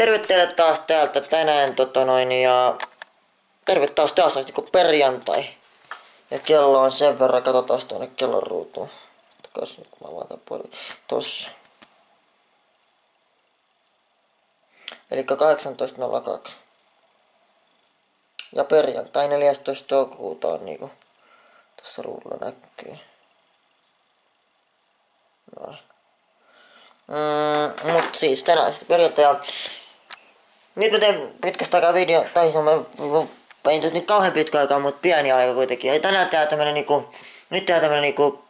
Terve teille taas täältä tänään ja terve taas on niinku perjantai. Ja kello on sen verran, katsotaan tuonne kellon ruutuun. Katsotaan nyt kun mä vaan tämän puolin. Tossa. Elikkä 18.02. Ja perjantai 14. toukokuuta on niinku tässä ruudulla näkyy. Noin. Mut siis tänään sitten perjantai. Nyt mä teen pitkästä aikaa video, tai ei tässä nyt kauhean pitkä aikaa, mutta pieni aika kuitenkin. Ja tänään tää tämmönen niinku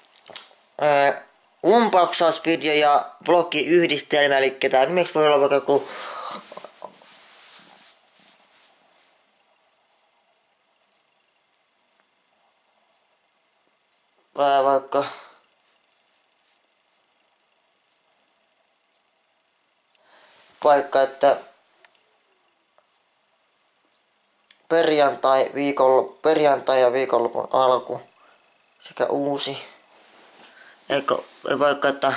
unboxausvideo ja vlogi-yhdistelmä, eli tää nimeksi voi olla vaikka joku vaikka että perjantai ja viikonlopun alku sekä uusi. Eikö vaikka että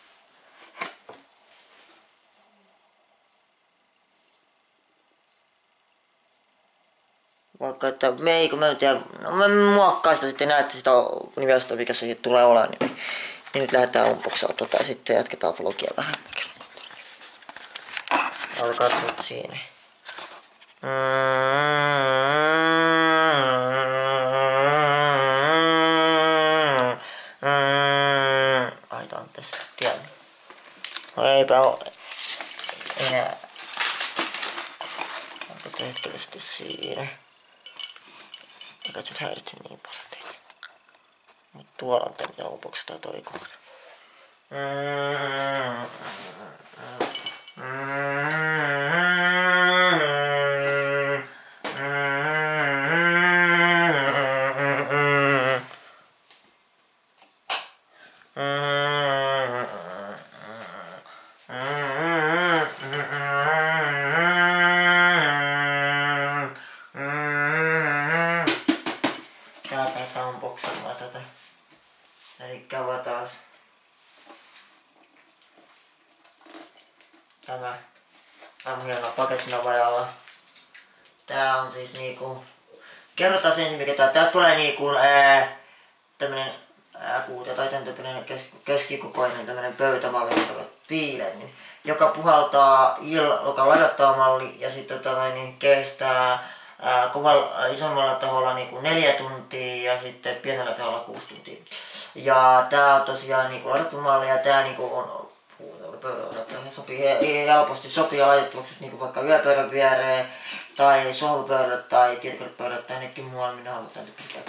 mä en tiedä, no mä muokkaan sitä sitten näette sitä nimestä mikä se sitten tulee olemaan, niin nyt lähdetään unboxaamaan tota ja sitten jatketaan vlogia vähän. Alkaa nyt siinä. Ai anteeksi, tiedän. No eipä oo enää. Onko tehtävästi siinä? Mikä nyt häiritse niin paljon teitä. Mut tuolla on mitä unboxataan toi kohta. Täältä unboxaamaan tätä. Elikkä taas tämä on hieno pakettina vajalla. Tää on siis niinku kerrotaan ensin mikä tää tulee niinku tämmönen kuuta tai tän tyyppinen keskikokoinen tämmönen pöytämalli, piilen, joka puhaltaa joka ladattava malli ja sitten niin kestää isommalla taholla niinku 4 tuntia ja sitten pienellä taholla 6 tuntia. Ja tää on tosiaan niinku ladattava malli ja tää niinku on sopii helposti laitettavaksi niinku vaikka yöpöydän viereen tai sohvapöydät tai tietokonepöydät tai nekin muualla minä haluan tämän pitää.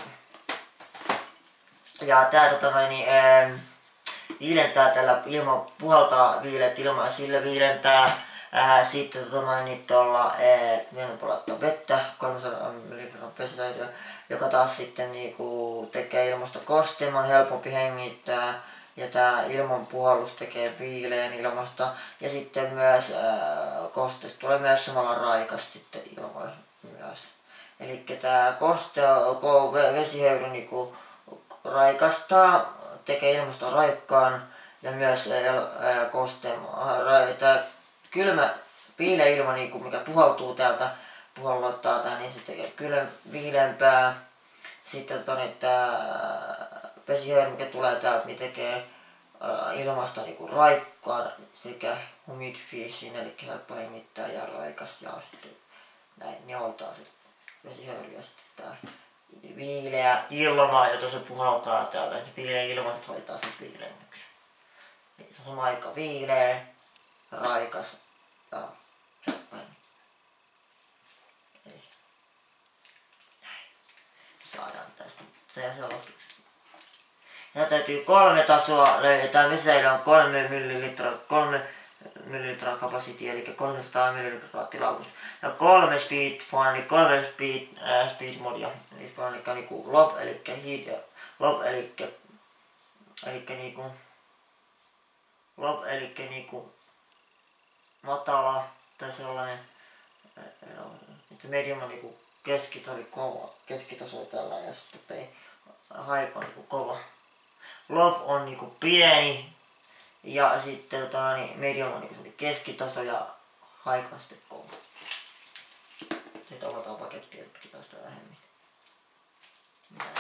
Ja tää viilentää tällä puhaltaa viileet ilmaa sillä viilentää. Sitten tuolla meidän puolella laittaa vettä 300 ml vesisäiliöä, joka taas sitten niinku tekee ilmasta kosteamman, helpompi hengittää. Ja tää ilman puhallus tekee viileän ilmasta. Ja sitten myös kosteus tulee myös samalla raikas sitten ilma myös. Elikkä tää vesihöyry niinku raikastaa, tekee ilmasta raikkaan ja myös tää kylmä viileä ilma niinku mikä puhaltuu täältä puhallottaa tää, niin se tekee viileämpää. Sitten tää vesihöyry mikä tulee täältä niin tekee ilmasta niinku raikkaan sekä humidification eli helppo hengittää ja raikas ja sitten näin ne hoitaa se vesihöyry ja sitten tää viileä ilma jota se puhaltaa täältä, niin se viileä ilma sit hoitaa sen viilennyksen. Eli se on sama aika viileä, raikas ja helppo hengittää. Näin. Saadaan tästä se lopuksi. Ja täytyy 3 tasoa löytää. Vesisäiliö on 3 ml kapasiti, eli 300 ml tilavuus. Ja 3 speed fan, eli 3 speed modia. Eli niinku low, eli heat, low, eli niinku matala tai sellainen. Medium on niinku keskitaso tällainen ja sitten high on niinku kova. Low on niinku pieni ja sitten medium on niinku keskitaso ja haikastekoon. Sitten avataan pakettia ja tutkitaan sitä lähemmin. Näin.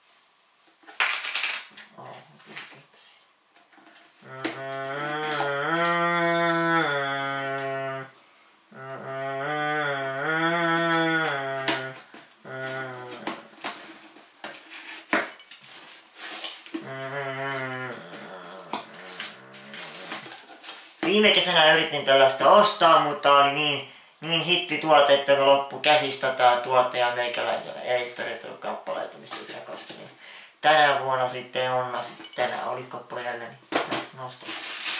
Viime kesänä yritin tällaista ostaa, mutta oli niin hitti tuote, että me loppu käsistä tää tuote ja meikäläisellä ei sitä riittänyt kappaleita, mistä ikinä katsoi. Niin tänä vuonna sitten Onna sitten tänään oli kappale jälleen, niin näistä nostaa.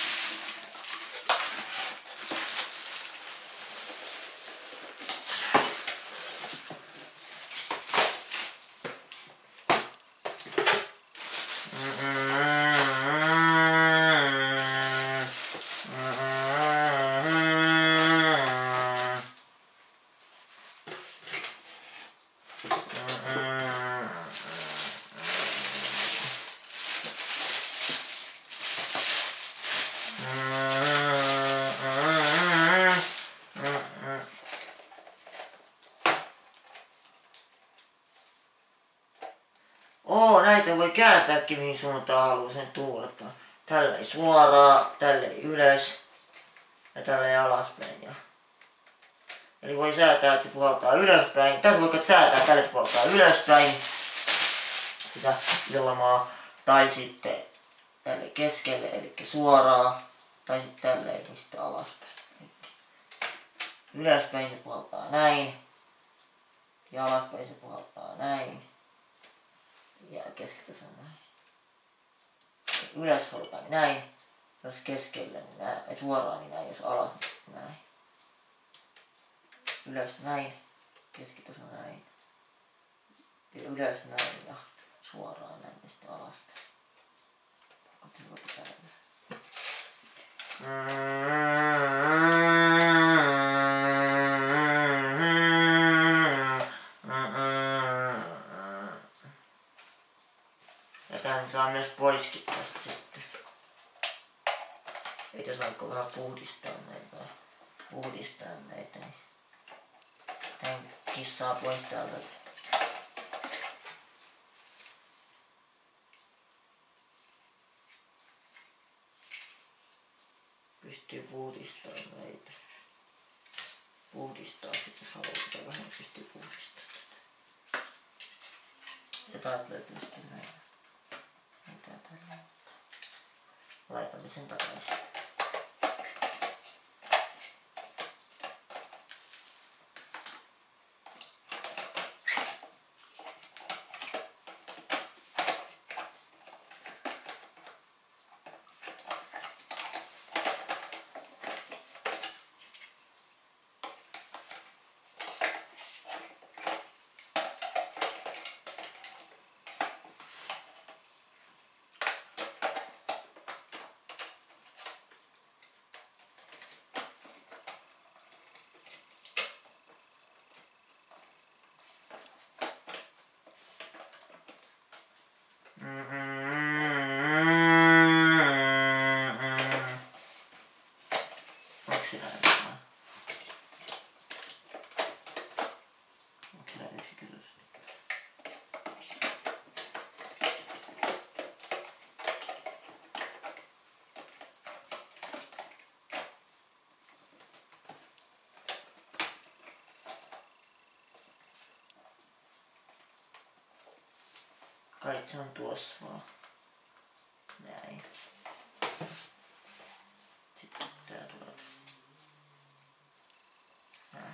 Näitä voi kääntääkin mihin suuntaan haluaa sen tuulettaa. Tälleen suoraan, tälleen ylös ja tälleen alaspäin. Eli voi säätää, että se puhaltaa ylöspäin. Tässä voi säätää, tälle puhaltaa ylöspäin sitä ilmaa. Tai sitten tälle keskelle, eli suoraan. Tai sitten tälleen, niin sitten alaspäin. Ylöspäin se puhaltaa näin. Ja alaspäin se puhaltaa näin. Ja keskitaso näin. Ylös halutaan näin. Jos keskellä niin näin. Suoraan niin näin. Jos alas niin näin. Ylös näin. Keskitaso näin. Ja ylös näin ja suoraan näin ja sitten alaspäin. Ja tämän saa myös poiskin tästä sitten. Eikä saako vähän puhdistaa näitä, niin tämän kissaa pois täältä. Pystyy puhdistamaan näitä. Puhdistaa sitten, jos haluaa sitä vähän, pystyy puhdistamaan. Ja täältä löytyy sitten näin. Laitamme sen takaisin. Kai se on tuossa vaan. Näin. Sitten tää tulee. Näin.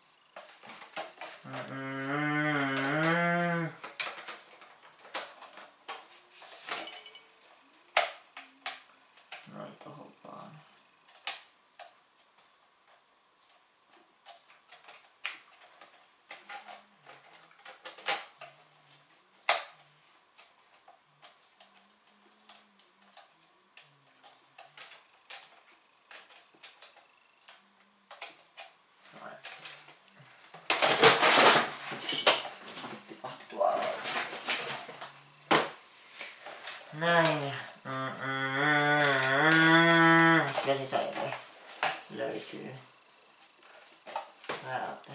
Noin tohon vaan. täältä.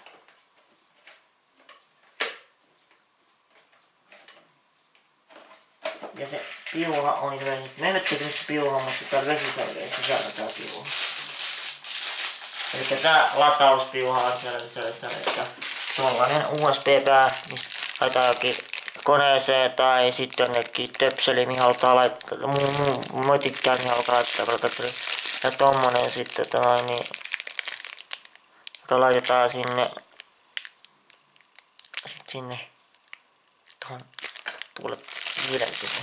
Ja se piuha on ilmeisesti, mä en tiedä missä piuha on, mutta täällä vesisalveen sisällä tää piuha. Elikkä tää latauspiuha on siellä sisällä. Tuollainen USB-pää, mistä laitetaan jokin koneeseen tai sitten jonnekin töpseli, mihin halutaan laittaa, mä tykkään, mihin halutaan laittaa töpseli. Ja tommonen sitten, niin, joka laitetaan sinne tuohon tuolle viilentimeen.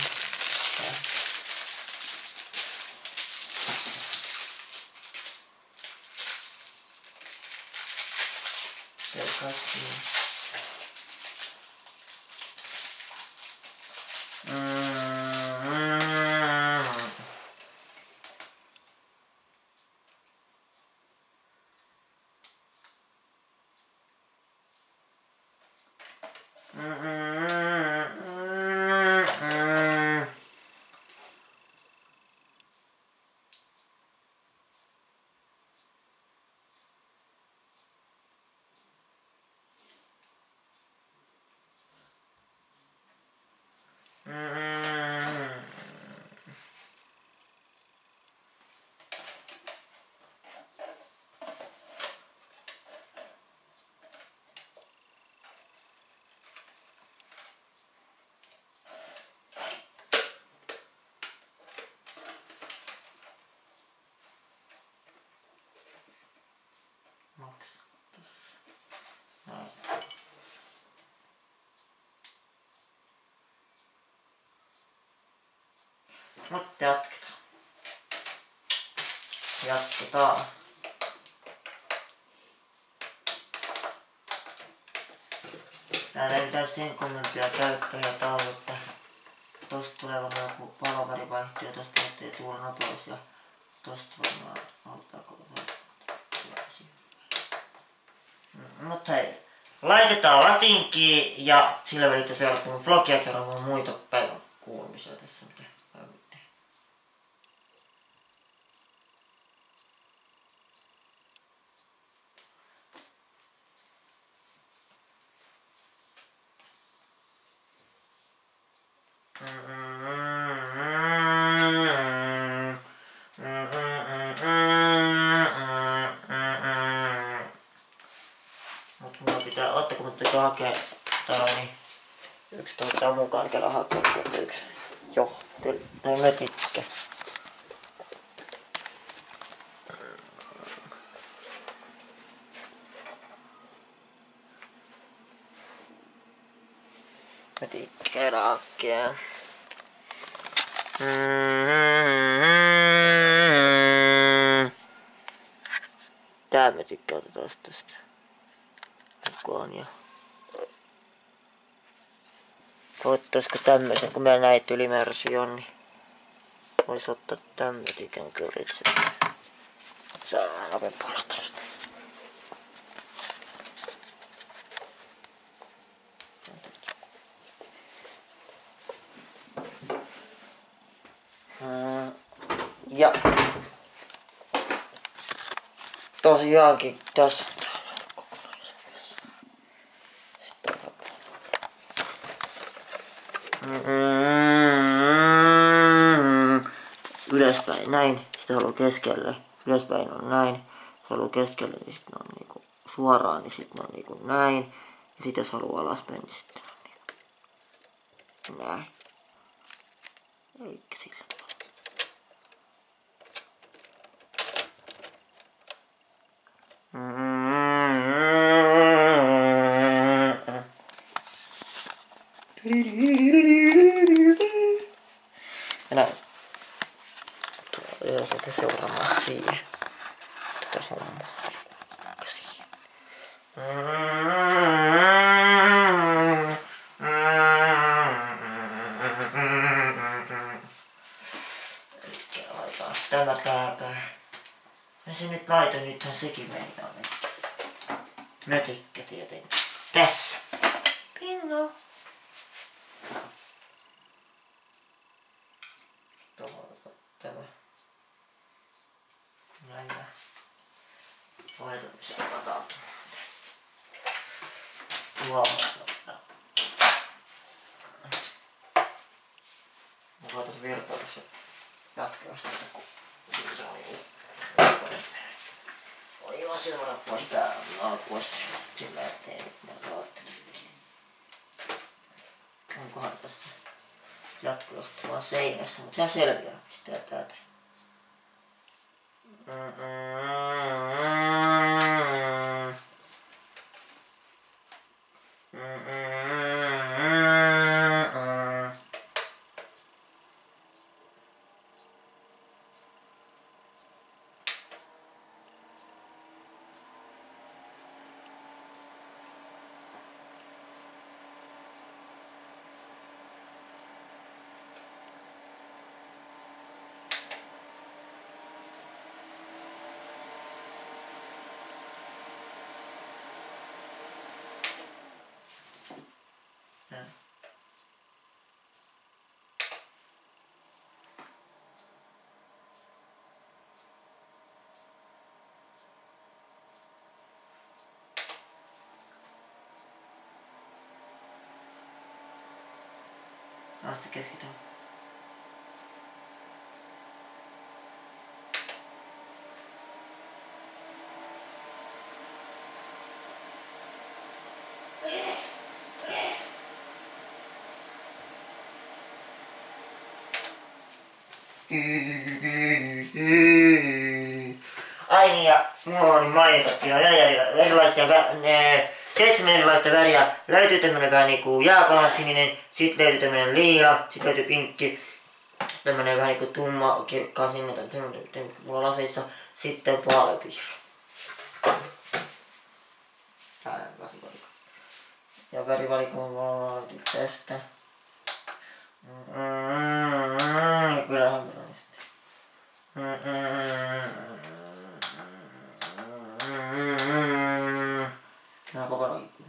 Mutta jatketaan. Täällä ei mitään sen kummempia käyttäjiä taulutta. Tosta tulee varmaan joku paloväri vaihtuu ja tosta lähtee tuulen nopeus ja tosta varmaan auttaako. Mut hei, laitetaan latinkiin ja sillä välillä seuraat mun vlogia kerran muita päivän kuulumisia tässä mitä päivän tehdä. Mut mulla pitää, oottako mut pitää hakea tällainen yksi toivotaan mukaan kerran hakea yksi. Joo, tää mötikkä. Mötikkä rakkea. Tää mötikkä otetaan tästä mukaan ja ottaisiko tämmösen, kun meillä näitä ylimääräisiä on, niin vois ottaa tämmötikän kyllä itse. Saadaan nopeampaa latausta. Ja tosiaankin tässä ylöspäin näin, sitten haluaa keskelle, ylöspäin on näin, jos haluaa keskelle, niin sitten on niinku suoraan, niin sitten on niinku näin, ja sitten jos haluaa alaspäin, niin sitten on niinku näin. Eikä sillä tavalla. Ja näin. Tulee sekä seuraamaan siihen. Tätä hommaa. Elikkä laitetaan tämä täältä. Ja se nyt laitoin, nythän sekin meni jonnekin. Mötikkä tietenkin. Tässä. Bingo. Tuohon tämä. Näin. Laitoin sen latautumaan. suohon. Mä voitais virtaa tässä jatkuvasti, kun se oli jo silmät pois päällä, alkuista sillä ettei nyt rootte. Onkohan tässä jatkojohto vaan seinässä, mutta sehän selviää, pistää täältä. Asti keskityn. Ai niin, ja mulla on mainitutkin on erilaisia 7 erilaista väriä. Löytyy tämmönen vähän niinku jääkalan sininen, sit löytyy tämmönen liila, sit löytyy pinkki, tämmönen vähän niinku tumma, kirkkaan sininen, tämmönen mulla on laseissa, sitten vaaleanvihreä. Ja värivalikko mulla on tästä. Kyllähän Tää on koko roikku.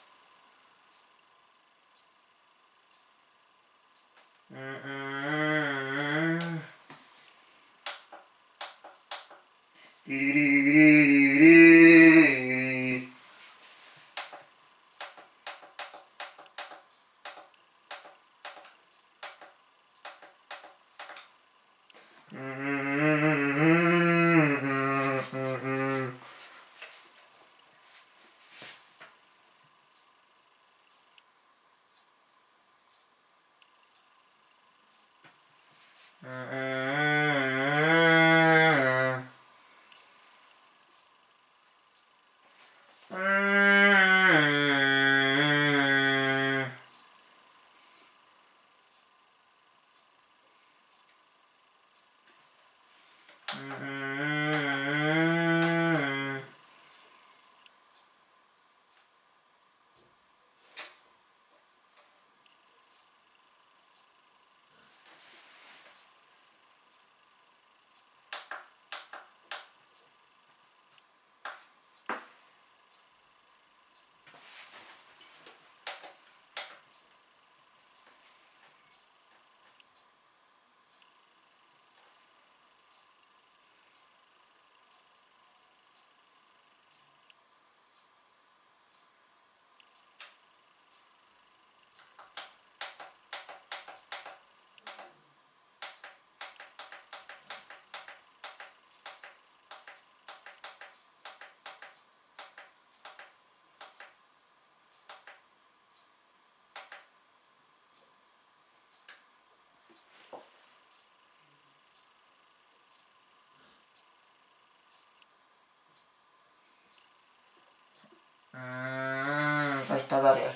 Vaihtaa väriä.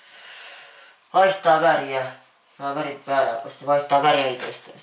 Vaihtaa väriä. Saa värit päällä, koska vaihtaa väriä itsestään.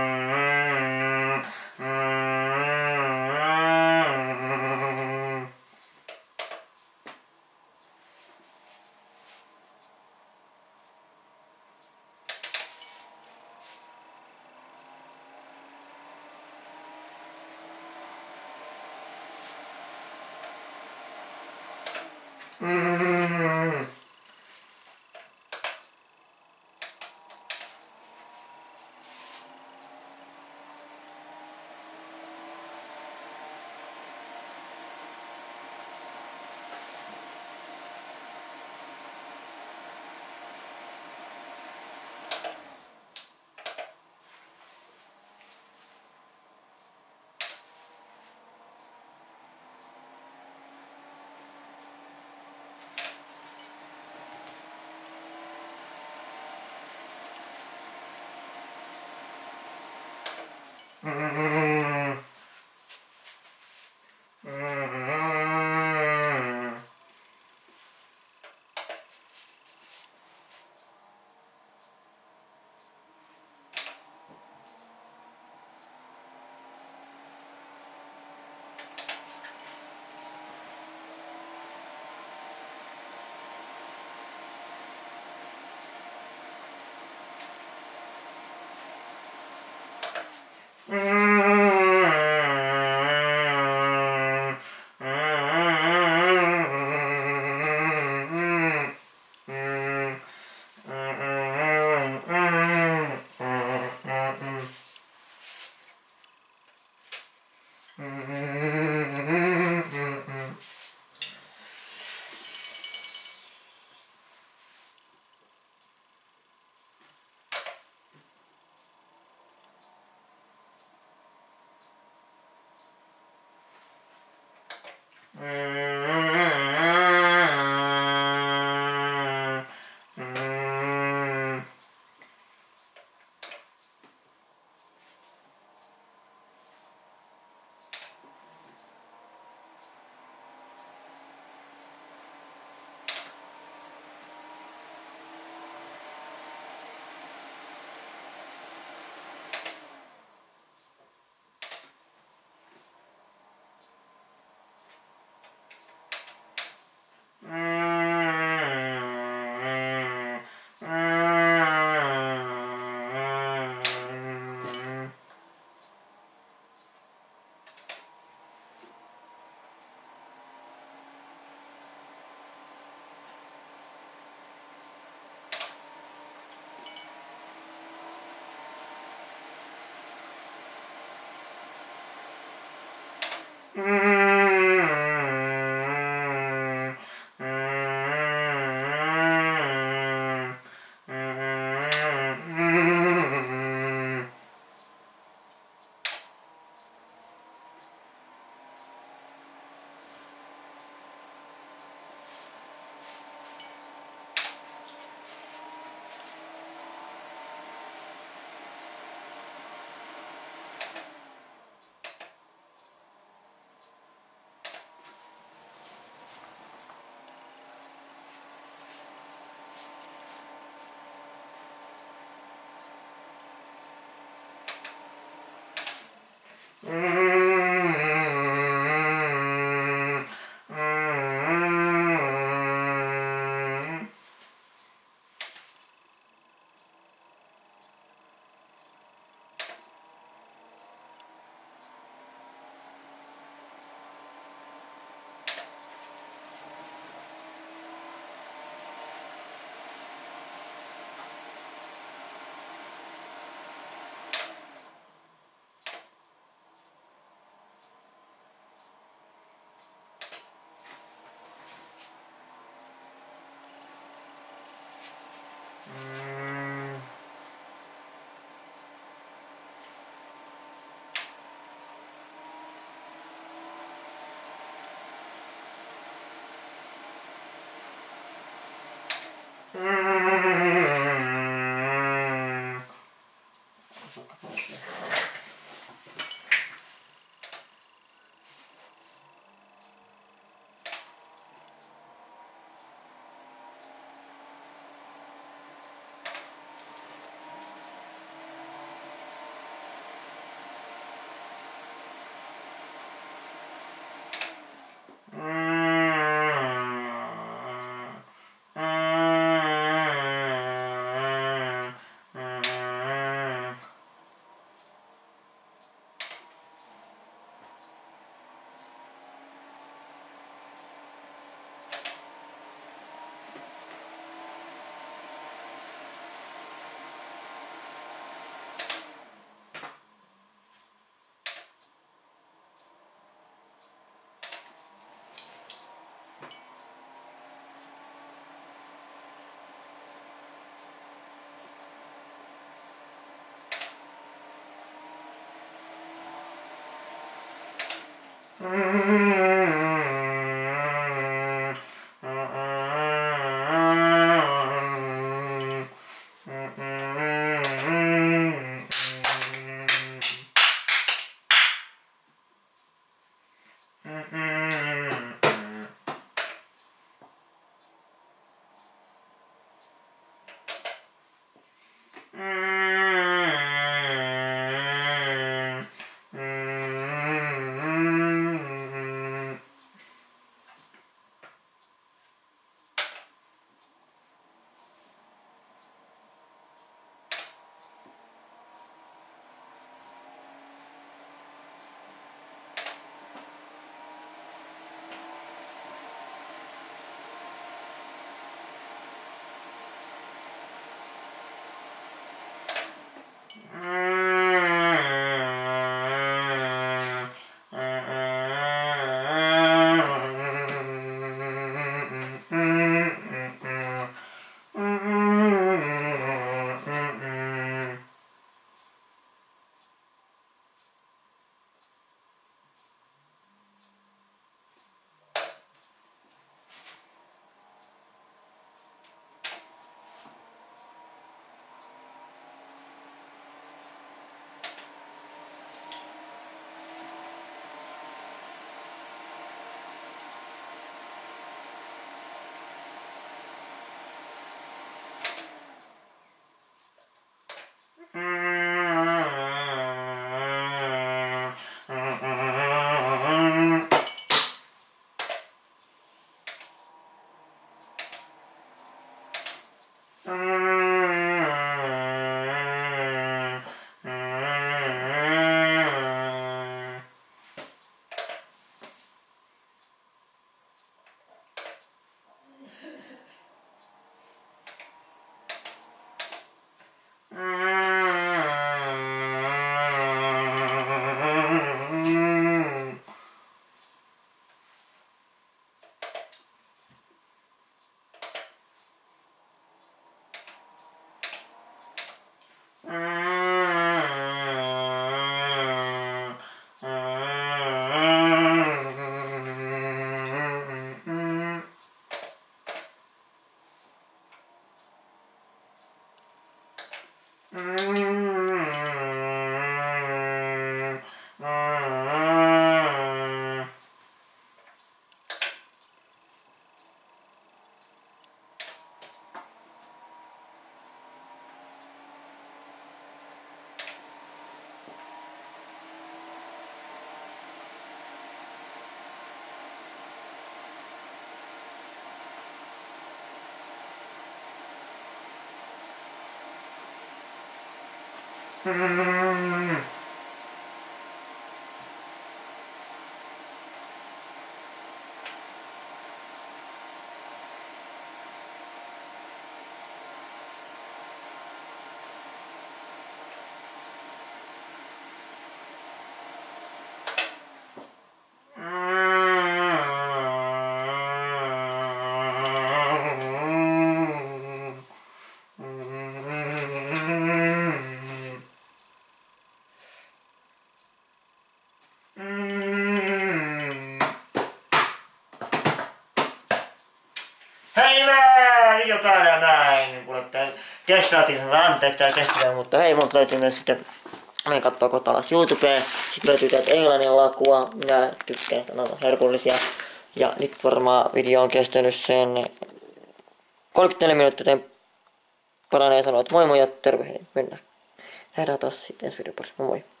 Hei video päällä näin, kuule testaatiin sen anteeksi tää testiä, mutta hei multa löytyy myös sitten, menen kattoo kohta alas YouTubeen, sit löytyy täältä englannin lakua, minä tykkään, ne on herkullisia. Ja nyt varmaan video on kestänyt sen 34 minuuttia, joten paranee sanoa, että moi moi ja terve hei, mennään. Nähdään taas sitten ensi videossa, moi moi.